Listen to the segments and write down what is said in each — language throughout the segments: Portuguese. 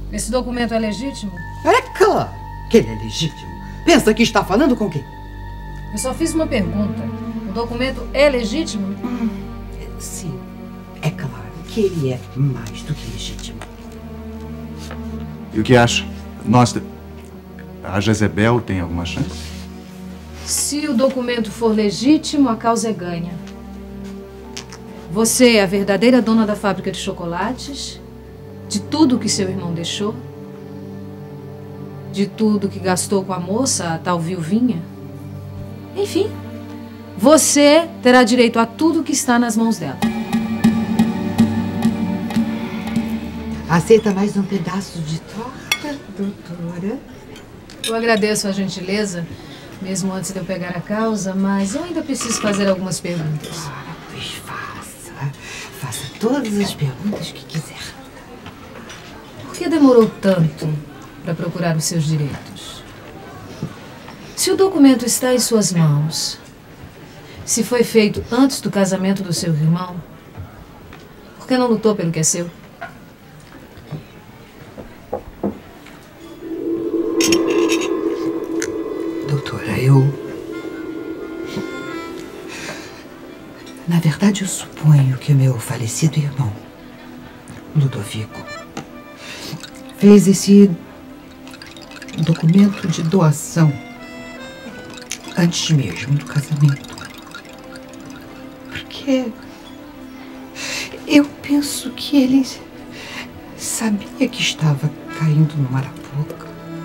Esse documento é legítimo? É claro que ele é legítimo. Pensa que está falando com quem? Eu só fiz uma pergunta. O documento é legítimo? Sim, é claro que ele é mais do que legítimo. E o que acha? A Jezebel tem alguma chance? Se o documento for legítimo, a causa é ganha. Você é a verdadeira dona da fábrica de chocolates, de tudo que seu irmão deixou, de tudo que gastou com a moça, a tal viuvinha. Enfim, você terá direito a tudo que está nas mãos dela. Aceita mais um pedaço de torta, doutora? Eu agradeço a gentileza, mesmo antes de eu pegar a causa, mas eu ainda preciso fazer algumas perguntas. Ora, pois faça. Faça todas as perguntas que quiser. Por que demorou tanto para procurar os seus direitos? Se o documento está em suas mãos, se foi feito antes do casamento do seu irmão, por que não lutou pelo que é seu? Doutora, na verdade, eu suponho que o meu falecido irmão, Ludovico, fez esse documento de doação antes mesmo do casamento. Porque eu penso que ele sabia que estava caindo no Arapuca.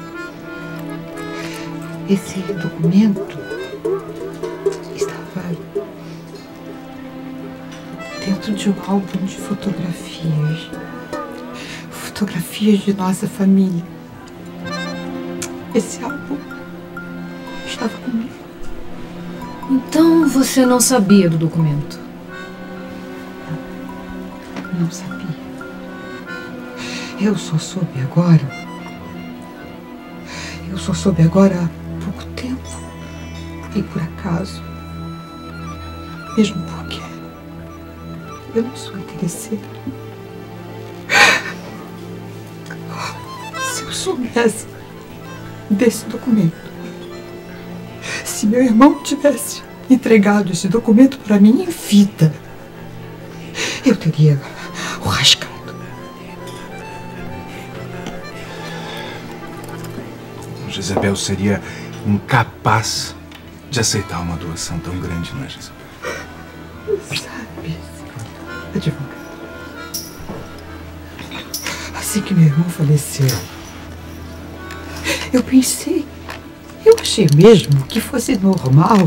Esse documento estava dentro de um álbum de fotografias. Fotografias de nossa família. Esse álbum estava comigo. Então você não sabia do documento? Não sabia. Eu só soube agora. Eu só soube agora há pouco tempo. E por acaso. Mesmo porque eu não sou interesseira. Se eu soubesse desse documento, se meu irmão tivesse entregado esse documento para mim em vida, eu teria o rascado. Jezebel seria incapaz de aceitar uma doação tão grande, não é, Jezebel? Sabe, advogado, assim que meu irmão faleceu, eu achei mesmo que fosse normal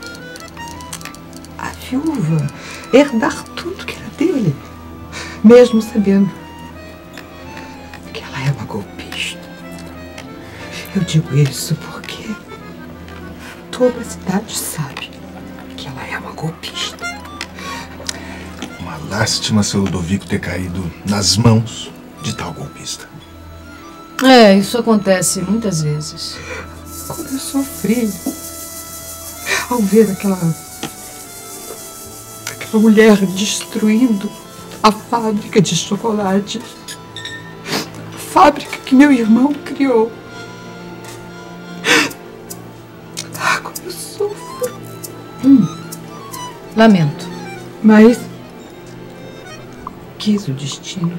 a viúva herdar tudo que era dele, mesmo sabendo que ela é uma golpista. Eu digo isso porque toda a cidade sabe que ela é uma golpista. Uma lástima seu Ludovico ter caído nas mãos de tal golpista. É, isso acontece muitas vezes. Como eu sofri ao ver aquela mulher destruindo a fábrica de chocolates. A fábrica que meu irmão criou. Ah, como eu sofro. Lamento. Mas quis o destino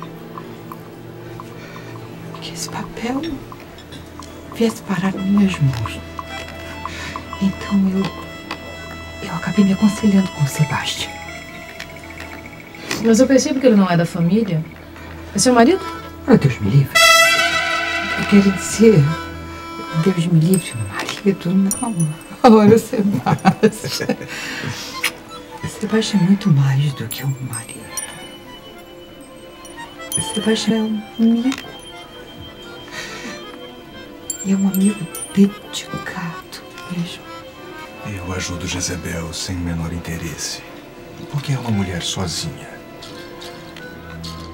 que esse papel viesse parar nas minhas mãos. Então eu acabei me aconselhando com o Sebastião. Mas eu percebo que ele não é da família. É seu marido? Ah, Deus me livre. Eu quero dizer, Deus me livre, marido, não. Olha, Sebastião. Sebastião é muito mais do que um marido. Sebastião é um amigo. E é um amigo dedicado mesmo. Eu ajudo Jezebel sem o menor interesse, porque é uma mulher sozinha.